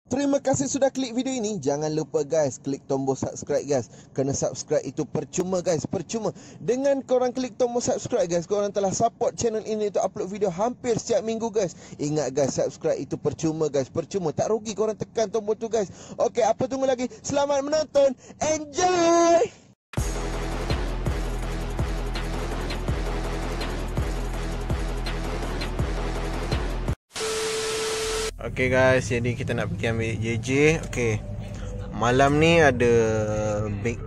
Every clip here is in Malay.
Terima kasih sudah klik video ini. Jangan lupa guys, klik tombol subscribe guys. Kerana subscribe itu percuma guys, percuma. Dengan korang klik tombol subscribe guys, korang telah support channel ini untuk upload video hampir setiap minggu guys. Ingat guys, subscribe itu percuma guys, percuma. Tak rugi korang tekan tombol tu guys. Okey, apa tunggu lagi? Selamat menonton. Enjoy! Okay guys, jadi kita nak pergi ambil JJ. Okay, malam ni ada big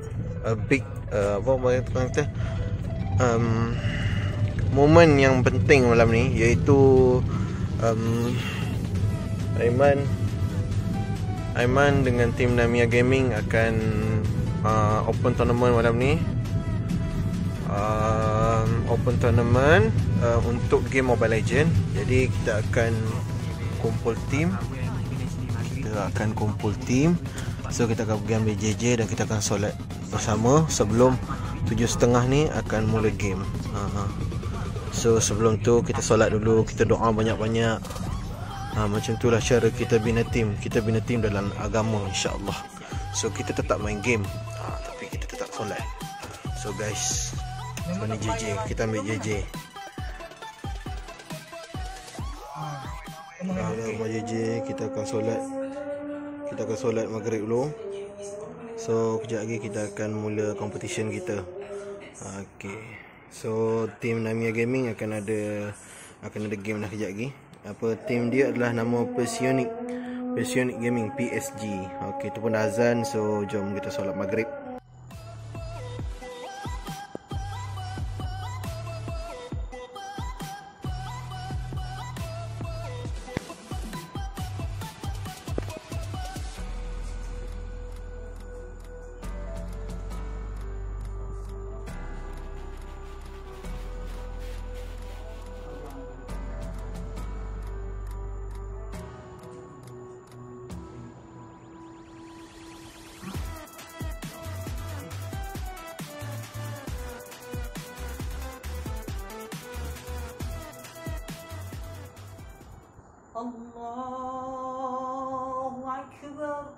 moment yang penting malam ni, iaitu Aiman dengan tim Namia Gaming akan open tournament malam ni. Open tournament untuk game Mobile Legend. Jadi kita akan kumpul tim. So kita akan pergi ambil JJ dan kita akan solat bersama sebelum 7.30 ni akan mula game. So sebelum tu kita solat dulu, kita doa banyak-banyak. Macam itulah cara kita bina tim. Kita bina tim dalam agama, insya-Allah. So kita tetap main game, tapi kita tetap solat. So guys, ni JJ, kita ambil JJ. Rumah JJ, kita akan solat maghrib dulu. So kejap lagi kita akan mula competition kita. Okay, so tim Namia Gaming akan ada game dah kejap lagi. Apa tim dia adalah nama Pasionic Gaming, PSG. Okay, tu pun azan. So jom kita solat maghrib. Allahu Akbar.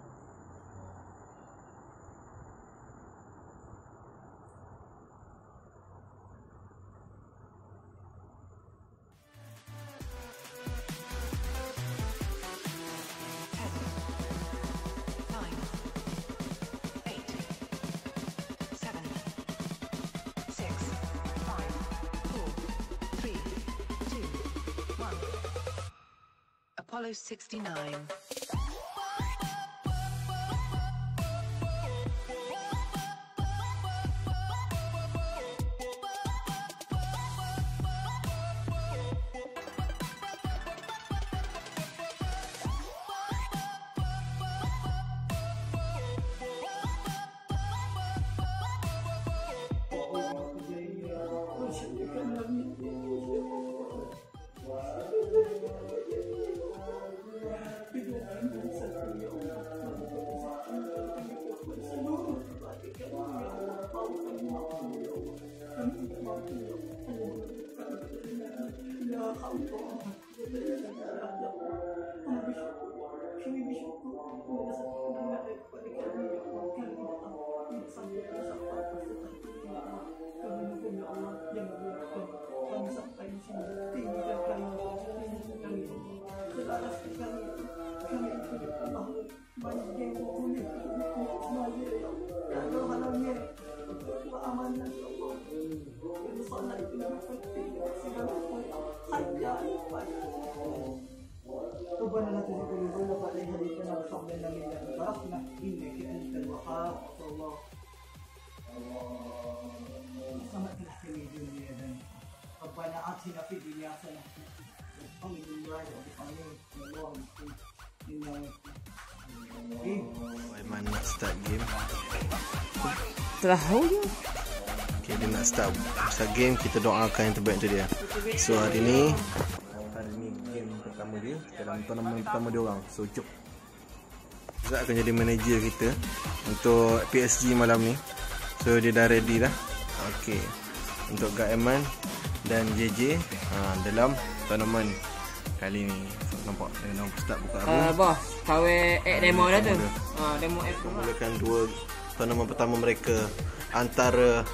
Apollo 69. ربنا لا تزغ قلوبنا بعد إذ هديتنا وهب لنا من لدنك رحمة إنك أنت الوهاب. الله سمعتنا في الدنيا ربنا آتنا في الدنيا حسنة الحمد لله رب العالمين والله Aiman nak start game. Tahu je. Okay, dia nak start game, kita doakan yang terbaik untuk dia. So hari ni game pertama dia dalam tournament pertama dia orang. So jom Zak akan jadi manager kita untuk PSG malam ni. So dia dah ready dah. Okay, untuk Kak Aiman dan JJ dalam tournament kali ni. nampak start buka bos, KW demo dah tu. Demo app tu. Mulakan dua tournament pertama mereka antara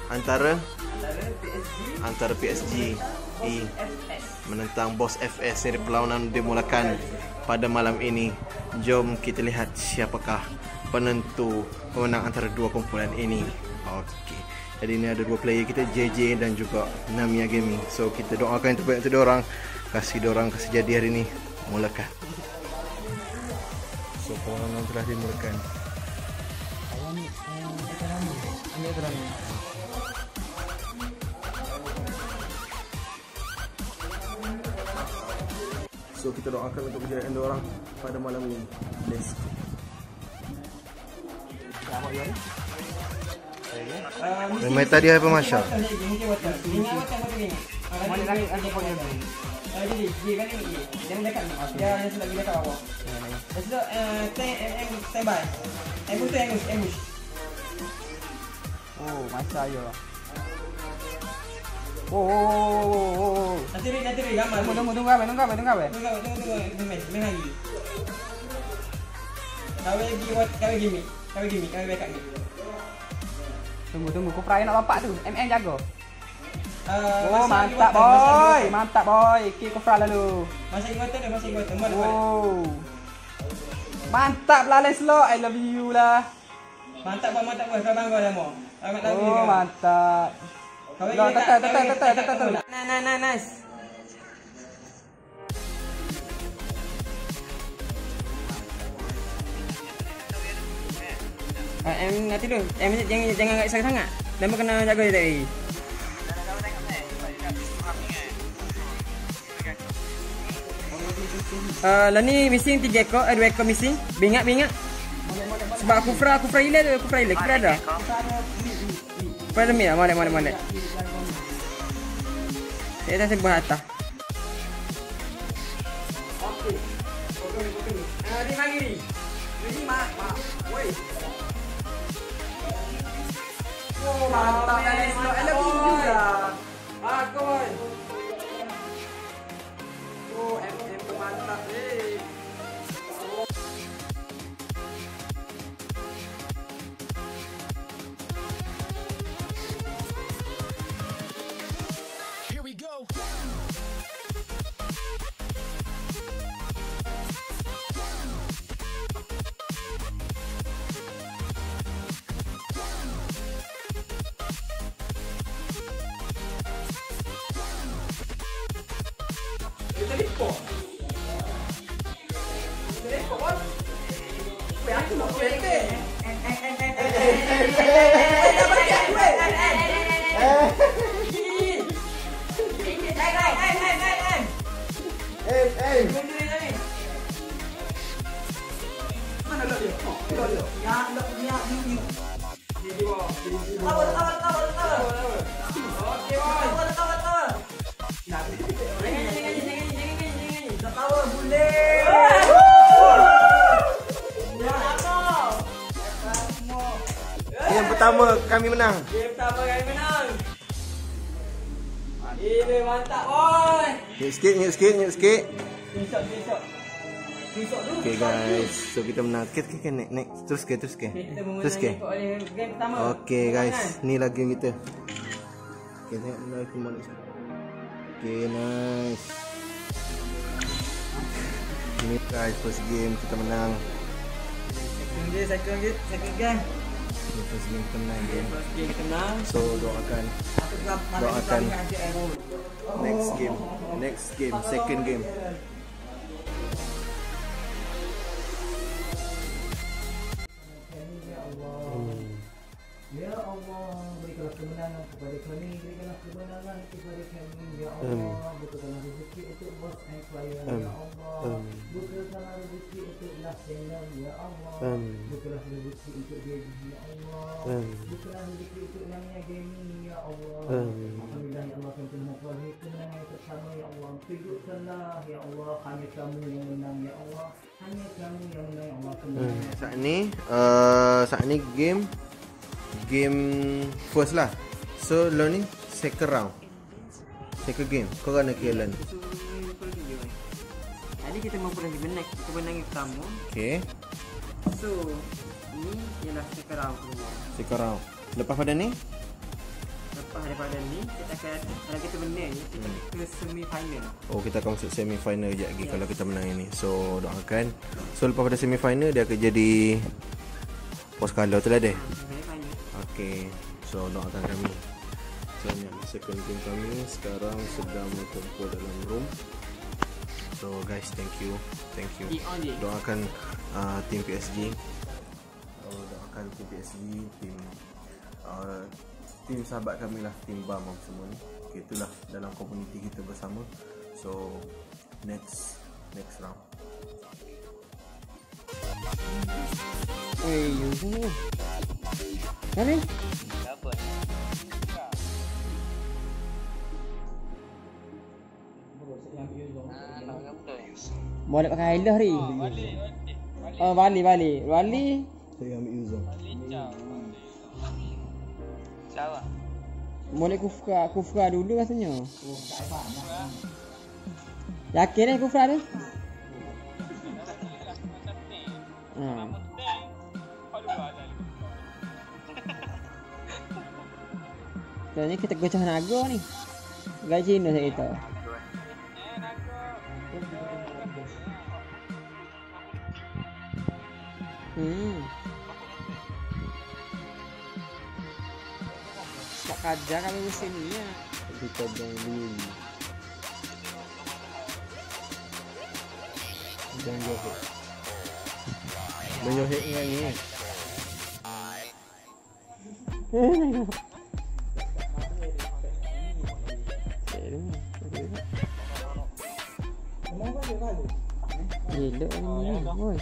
PSG menentang Boss FS. Seri perlawanan dimulakan pada malam ini. Jom kita lihat siapakah penentu pemenang antara dua kumpulan ini. Okey. Jadi ini ada dua player kita, JJ dan juga Namiya Gaming. So kita doakan yang terbaik untuk diorang. Kasih jadi hari ini. Mulakan. So perlawanan telah dimulakan. So kita doakan untuk kejayaan diorang pada malam ini. Let's go. Meta dia apa Masya? Oh, masa yo. Oh. Nanti gambar. Tunggu apa? Tunggu lagi. Kau gimmick backup ni. Tunggu, Kufra nak bapak tu. MM jago. Oh, mantap boy. Kill Kufra lalu. Masih ingat. Oh. Mantap lah Leslo. I love you lah. Mantap boy. Kau bangga dah mo. Oh, mantap. Tetul. Nice. Nanti tu. Jangan agak sangat. Nama kena jaga dia tadi. Lah ni missing 3 ekor, 2 ekor missing. Bingat. Sebab Kufra hilang tu, Kufra ada. Pada mi lah, molek. Saya dah sebuah atas. Okey. Ni mari. Ni mak. Woi. Oh, mantap guys. I love you juga. Come on. Oh, MM mantap eh. Yang pertama kami menang. Ini mantap boy. Nyuk sikit. Okay guys, so kita menang. Kita next. Terus ke. Okay guys, ni lagi game kita. Okay, tengok lagi mana. Okay, nice. Ini guys, first game kita menang. Second game. First game kita menang game. So doakan next game, second game. Ya Allah, berikanlah kemenangan kepada kami, berikanlah kemenangan kepada kami, ya Allah. Bukakanlah rezeki untuk bos and player, ya Allah. Bukakanlah rezeki untuk Lasenan, ya Allah. Bukakanlah rezeki untuk Devi, ya Allah. Bukakanlah rezeki untuk Namiya Gaming, ya Allah. Alhamdulillah, ya Allah, kami mohon kemenangan bersama, ya Allah. Tunjukkanlah, ya Allah, hanya kamu yang menang, ya Allah. Hanya kamu yang menang, ya Allah. Saat ni game first lah. So lo ni second round, second game. Kau kena kira ni. Jadi kita memperoleh kemenangan yang pertama. Okey. So, ni ialah sekarang dulu. Sekarang. Lepas pada ni? Lepas daripada ni, kita akan, kalau kita menang ni, kita ke semi final. Oh, kita akan masuk semi final je lagi kalau kita menang ini. So, doakan. So, lepas pada semi final dia akan jadi post color tu lah deh. Semi final. Okey. So, doakan kami. So, ni second game kami sekarang sedang berkumpul dalam room. So, guys, thank you. Thank you. Doakan tim PSG. Doakan tim PSG, tim sahabat kami lah, tim BAM semua ni. Okay, itulah dalam komuniti kita bersama. So next round. Yuzu. Mana? Apa? Boleh pakai highlight hari. Oh, Bali. Saya ambil user. Siapa? Boleh kufra dulu rasanya. Yakin kufra tu? Sebenarnya kita gocah naga ni. Gaya Cina saya kata. Tak kajar kami musim ni ya. Kita dulu. Dan Johor. Dan Johor ni. Gila ni, boy.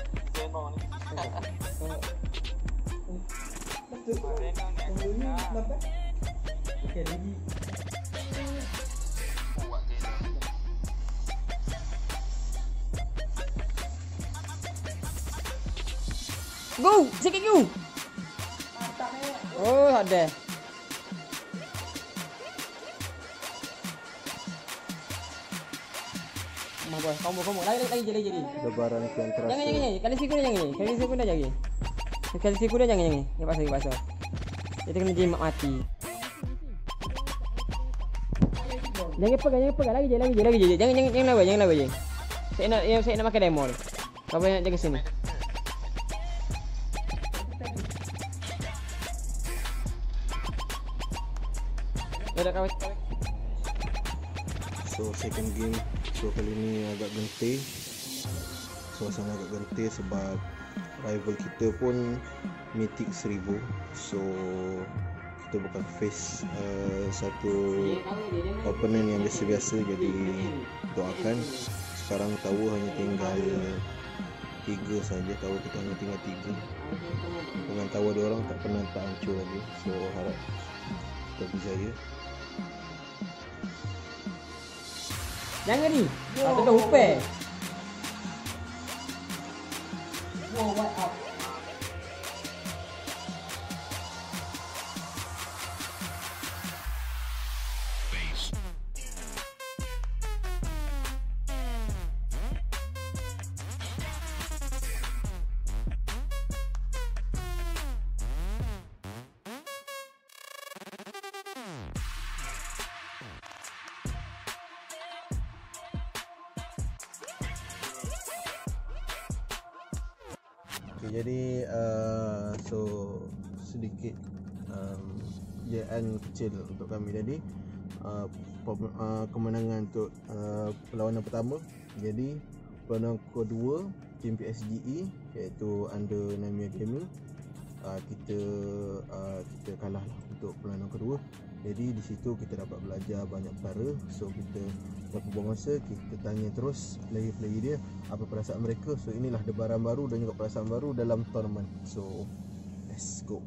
Go, sikit go. Oh, ada. Kamu lagi jadi. Lebaran yang terasa. Jangan. Kali siku jangan. Kali siku dah jangan. Ya pasal. Kita kena jimat mati. Jangan pegang. Lagi je. Jangan lawa je. Saya nak makan demo. Kau banyak jaga sini. Dah kawat. So second game. So kali ni agak genting. Suasana agak genting sebab rival kita pun Mythic 1000. So kita bukan face satu opponent yang biasa-biasa. Jadi doakan. Sekarang tahu hanya tinggal 3 saja. Tahu kita hanya tinggal 3. Dengan tahu dia orang tak pernah tak hancur lagi. So harap kita berjaya. Jangan ni. Patut dah upeh. Wow, what up? Okay, jadi so sedikit kejayaan kecil untuk kami tadi. Kemenangan untuk perlawanan pertama. Jadi perlawanan kedua tim PSGE iaitu under Namia Gaming, kita kalah lah untuk perlawanan kedua. Jadi di situ kita dapat belajar banyak perkara. So kita dapat buang masa, kita tanya terus player-player dia apa perasaan mereka. So inilah debaran baru dan juga perasaan baru dalam tournament. So let's go.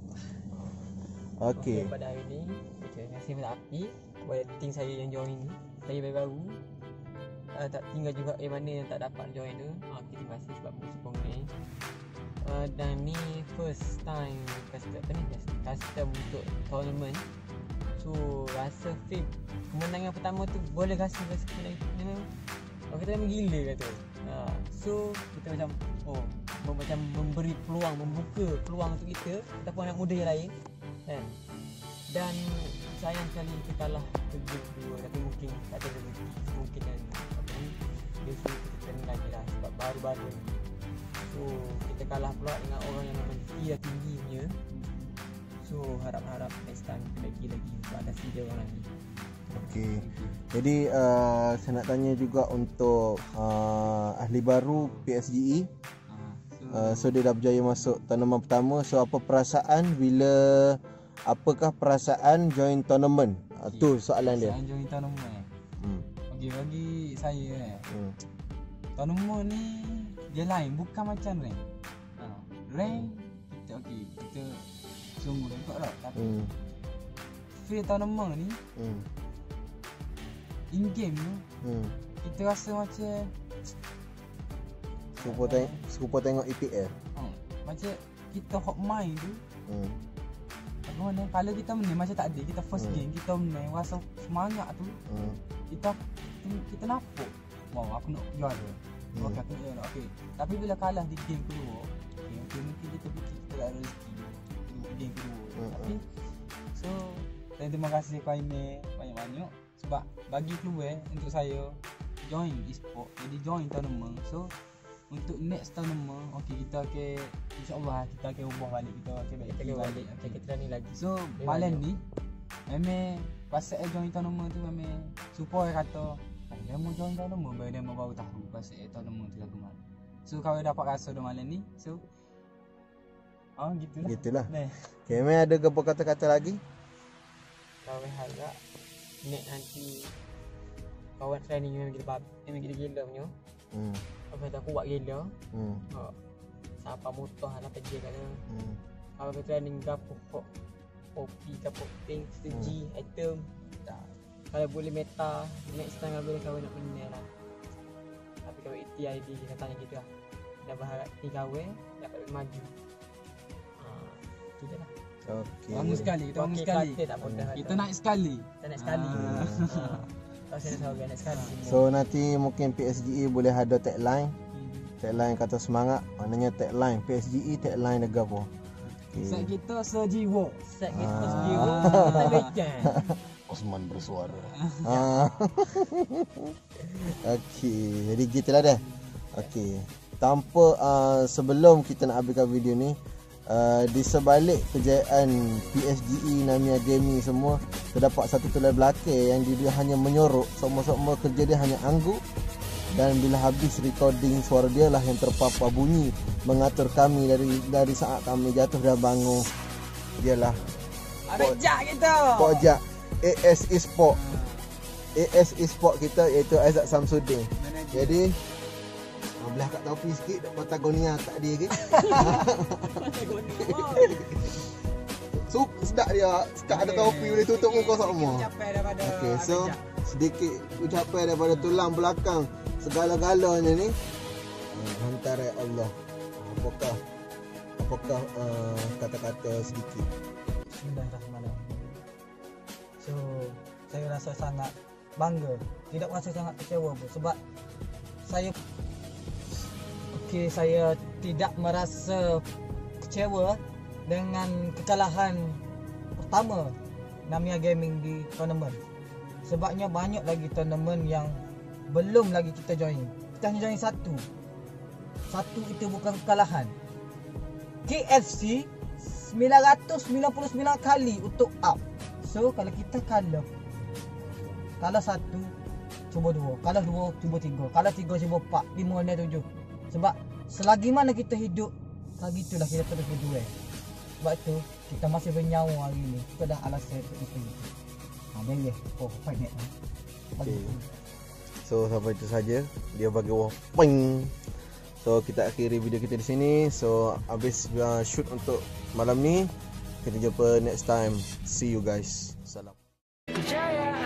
Okay. Pada hari ni, terima kasih kepada Api buat ting saya yang join ni. Saya baru tak tinggal juga mana yang tak dapat join tu. Terima kasih sebab sokong ni. Dan ni first time custom untuk tournament. So rasa feel kemenangan pertama tu boleh rasa lagi Orang kata memang gila kata. So kita macam macam memberi peluang, membuka peluang untuk kita ataupun anak muda yang lain kan. Dan sayang sekali kita kalah ke game kedua, tapi mungkin tak ada rezeki, mungkin dan besok kita kena lagi lah sebab baru-baru ni. So kita kalah pula dengan orang yang memang tinggi punya. So harap-harap next time lagi sebab ada dia orang lagi. Okey. Jadi saya nak tanya juga untuk ahli baru PSGE. So dia dah berjaya masuk tournament pertama. So apakah perasaan join tournament? Tu soalan dia. Saya join tournament. Okey, bagi saya tournament ni dia lain, bukan macam rank. Rank kita sungguh ikut tak, tapi free tournament ni in game tu kita rasa macam serupa tengok EPL. Macam kita hot mind tu. Bagaimana kalau kita menang macam tak ada, kita first game kita menang, rasa semangat tu. Kita nampak wow aku nak juara. Okey aku nak juara. Okey. Tapi bila kalah di game kedua, mungkin kita fikir kita ada rezeki game kedua. Tapi so terima kasih kau ini banyak-banyak sebab bagi keluar untuk saya join e-sport, jadi join tournament. So untuk next tournament kita insya-Allah kita akan ubah balik, kita balik kita ni lagi. So malam ni memang pasal join tournament tu memang supaya kata dia mau join tournament dia mau baru tahu pasal tournament tu lagu mana. So kalau dapat rasa dah malam ni, so gitulah. Okay, memang ada apa kata-kata lagi? Kau harap nanti kawan training memang gila punya. Apa dah kuat gila. Siapa motor nak pergi kat sana. Kalau ke training gapo kopi gapo pink strategi item tak. Kalau boleh meta next time boleh kawan nak menang lah. Tapi kalau ETID kita tanya kita lah. Dah berharap ni kawan dapat maju. Itu je lah. Okey. Bangun sekali, kita bangun sekali. Kita naik sekali. Kita naik sekali. So nanti mungkin PSGE boleh ada tagline. Tagline kata semangat, maknanya tagline PSGE, tagline negara apa? Set kita sejiwa. Set kita sejiwa. Kita weekend. Osman bersuara. Okey, jadi gitulah dah. Okey. Tanpa sebelum kita nak habiskan video ni, di sebalik kejayaan PSGE, Namiya Gaming semua, terdapat satu tulang belakang yang dia hanya menyorok. Semua kerja dia hanya angguk. Dan bila habis recording, suara dia lah yang terpapar bunyi mengatur kami dari saat kami jatuh dan bangun. Dialah Rejak kita. Pojak AS Esport. AS Esport kita iaitu Aizat Samsudin. Jadi belah kat topi sikit, Patagonia tak ada ke? So sedap dia, sedap ada topi boleh tutup muka semua. Okey, so sedikit ucapan daripada tulang belakang segala-galanya ni. Hantar Allah. Apakah kata-kata sedikit? Bismillahirrahmanirrahim. So saya rasa sangat bangga, tidak rasa sangat kecewa pun sebab saya tidak merasa kecewa dengan kekalahan pertama Namiya Gaming di tournament. Sebabnya banyak lagi tournament yang belum lagi kita join. Kita hanya join satu. Satu itu bukan kekalahan. KFC 999 kali untuk up. So kalau kita kalah satu, cuba dua. Kalah dua, cuba tiga. Kalah tiga, cuba empat. 5, 6, 7. Sebab selagi mana kita hidup, lagi itulah kita terus berjuang. Sebab itu kita masih bernyawa hari ini. Itu dah alasan itu. Boleh. Banyak. Okay. So sampai itu saja dia bagi waping. So kita akhiri video kita di sini. So habis shoot untuk malam ni. Kita jumpa next time. See you guys. Salam. Jaya.